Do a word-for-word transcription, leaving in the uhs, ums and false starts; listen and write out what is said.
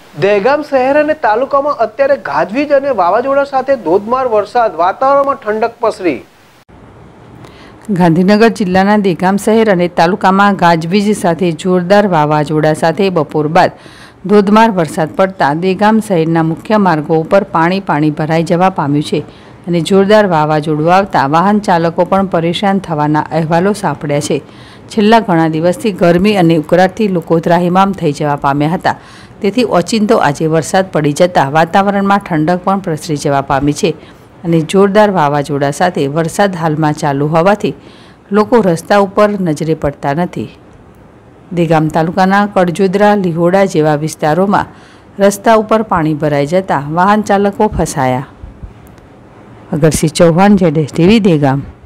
દહેગામ શહેર અને તાલુકામાં અત્યારે ગાજવીજ અને વાવાઝોડા સાથે ધોધમાર વરસાદ, વાતાવરણમાં ઠંડક પસરી। ગાંધીનગર જિલ્લાના દહેગામ શહેર અને તાલુકામાં ગાજવીજ સાથે જોરદાર વાવાઝોડા સાથે બપોર બાદ ધોધમાર વરસાદ પડતા દહેગામ શહેરના મુખ્ય માર્ગો ઉપર પાણી પાણી ભરાઈ જવા પામ્યું છે અને જોરદાર વાવાઝોડું આવતા વાહન ચાલકો પણ પરેશાન થવાના અહેવાલો સાંપડ્યા છે। છેલ્લા ઘણા દિવસથી ગરમી અને ઉકળાટથી લોકો ત્રાહિમામ થઈ જવા પામ્યા હતા, તેથી ઓચિંતો આજે વરસાદ પડી જતાં વાતાવરણમાં ઠંડક પણ પ્રસરી જવા પામી છે અને જોરદાર વાવાઝોડા સાથે વરસાદ હાલમાં ચાલુ હોવાથી લોકો રસ્તા ઉપર નજરે પડતા નથી। દહેગામ તાલુકાના કડજોદરા, લીહોડા જેવા વિસ્તારોમાં રસ્તા ઉપર પાણી ભરાઈ જતાં વાહન ચાલકો ફસાયા। અગરસિંહ ચૌહાણ, જેડેશ ટીવી, દહેગામ।